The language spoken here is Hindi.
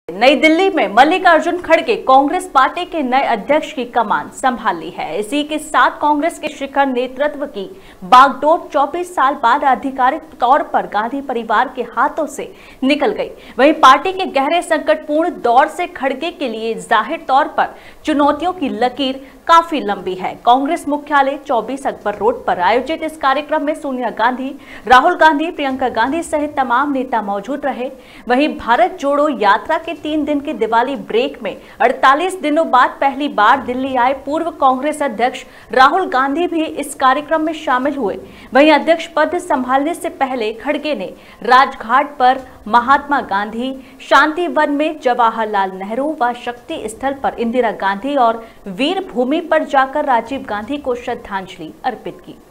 नई दिल्ली में मल्लिकार्जुन खड़गे कांग्रेस पार्टी के नए अध्यक्ष की कमान संभाल ली है। इसी के साथ कांग्रेस के शिखर नेतृत्व की बागडोर 24 साल बाद आधिकारिक तौर पर गांधी परिवार के हाथों से निकल गई। वहीं पार्टी के गहरे संकटपूर्ण दौर से खड़गे के लिए जाहिर तौर पर चुनौतियों की लकीर काफी लंबी है। कांग्रेस मुख्यालय 24 अकबर रोड पर आयोजित इस कार्यक्रम में सोनिया गांधी, राहुल गांधी, प्रियंका गांधी सहित तमाम नेता मौजूद रहे। वहीं भारत जोड़ो यात्रा के 3 दिन के दिवाली ब्रेक में 48 दिनों बाद पहली बार दिल्ली आए पूर्व कांग्रेस अध्यक्ष राहुल गांधी भी इस कार्यक्रम में शामिल हुए। वहीं अध्यक्ष पद संभालने से पहले खड़गे ने राजघाट पर महात्मा गांधी, शांति वन में जवाहरलाल नेहरू व शक्ति स्थल पर इंदिरा गांधी और वीर भूमि पर जाकर राजीव गांधी को श्रद्धांजलि अर्पित की।